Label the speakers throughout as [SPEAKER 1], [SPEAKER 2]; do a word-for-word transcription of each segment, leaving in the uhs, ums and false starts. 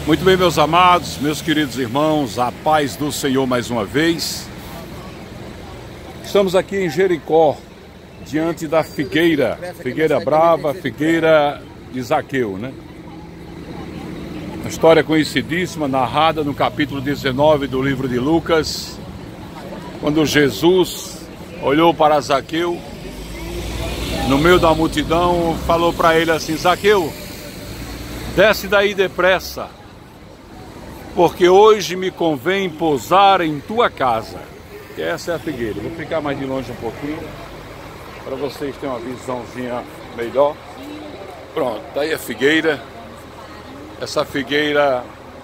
[SPEAKER 1] Muito bem, meus amados, meus queridos irmãos, a paz do Senhor mais uma vez. Estamos aqui em Jericó, diante da figueira, figueira brava, figueira de Zaqueu, né? Uma história conhecidíssima, narrada no capítulo dezenove do livro de Lucas, quando Jesus olhou para Zaqueu, no meio da multidão, falou para ele assim: Zaqueu, desce daí depressa, porque hoje me convém pousar em tua casa. E essa é a figueira. Vou ficar mais de longe um pouquinho, para vocês terem uma visãozinha melhor. Pronto, tá aí a figueira. Essa figueira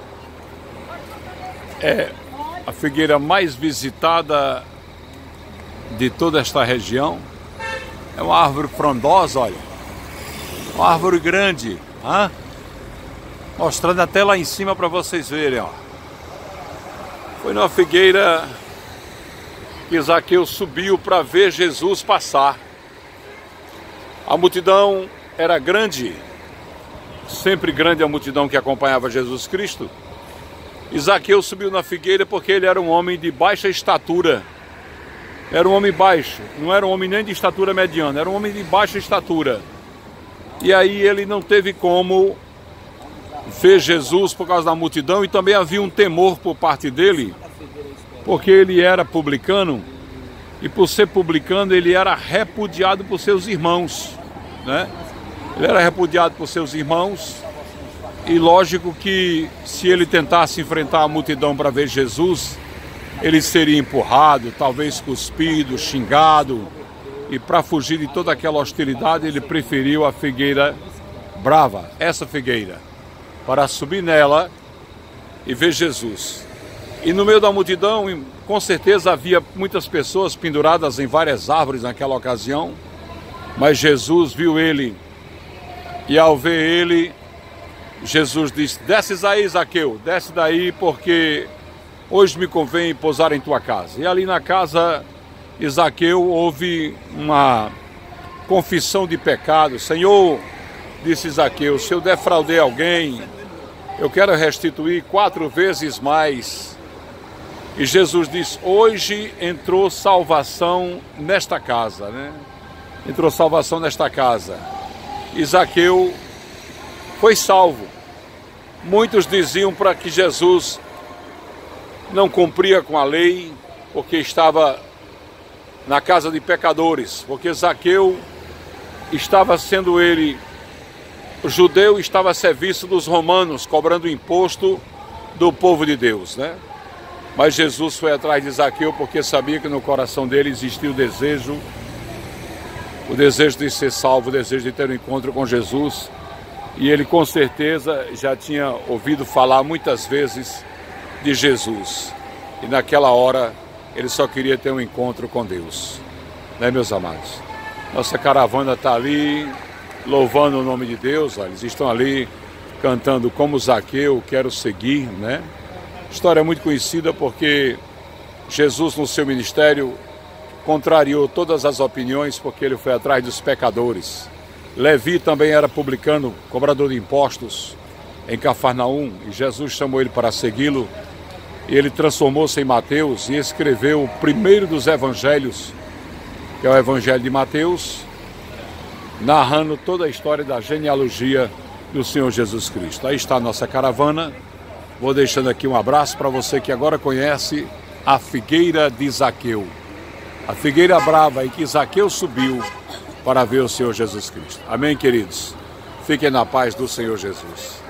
[SPEAKER 1] é a figueira mais visitada de toda esta região. É uma árvore frondosa, olha. Uma árvore grande, hein? Mostrando até lá em cima para vocês verem, ó. Foi numa figueira que Zaqueu subiu para ver Jesus passar. A multidão era grande, sempre grande a multidão que acompanhava Jesus Cristo. E Zaqueu subiu na figueira porque ele era um homem de baixa estatura. Era um homem baixo, não era um homem nem de estatura mediana, era um homem de baixa estatura. E aí ele não teve como ver Jesus por causa da multidão, e também havia um temor por parte dele, porque ele era publicano, e por ser publicano ele era repudiado por seus irmãos, né? Ele era repudiado por seus irmãos, e lógico que se ele tentasse enfrentar a multidão para ver Jesus, ele seria empurrado, talvez cuspido, xingado, e para fugir de toda aquela hostilidade ele preferiu a figueira brava, essa figueira, para subir nela e ver Jesus. E no meio da multidão, com certeza havia muitas pessoas penduradas em várias árvores naquela ocasião, mas Jesus viu ele, e ao ver ele, Jesus disse: desce daí, Zaqueu, desce daí, porque hoje me convém pousar em tua casa. E ali na casa de Zaqueu houve uma confissão de pecado. Senhor, disse Zaqueu, se eu defraudei alguém, eu quero restituir quatro vezes mais. E Jesus disse: hoje entrou salvação nesta casa, né? Entrou salvação nesta casa. E Zaqueu foi salvo. Muitos diziam para que Jesus não cumpria com a lei, porque estava na casa de pecadores, porque Zaqueu estava sendo ele o judeu, estava a serviço dos romanos, cobrando imposto do povo de Deus, né? Mas Jesus foi atrás de Zaqueu porque sabia que no coração dele existia o desejo, o desejo de ser salvo, o desejo de ter um encontro com Jesus. E ele com certeza já tinha ouvido falar muitas vezes de Jesus. E naquela hora ele só queria ter um encontro com Deus, né, meus amados? Nossa caravana está ali, louvando o nome de Deus, olha, eles estão ali cantando como Zaqueu, quero seguir, né? História muito conhecida porque Jesus no seu ministério contrariou todas as opiniões, porque ele foi atrás dos pecadores. Levi também era publicano, cobrador de impostos em Cafarnaum, e Jesus chamou ele para segui-lo, e ele transformou-se em Mateus e escreveu o primeiro dos evangelhos, que é o Evangelho de Mateus, narrando toda a história da genealogia do Senhor Jesus Cristo. Aí está a nossa caravana. Vou deixando aqui um abraço para você que agora conhece a figueira de Zaqueu. A figueira brava em que Zaqueu subiu para ver o Senhor Jesus Cristo. Amém, queridos? Fiquem na paz do Senhor Jesus.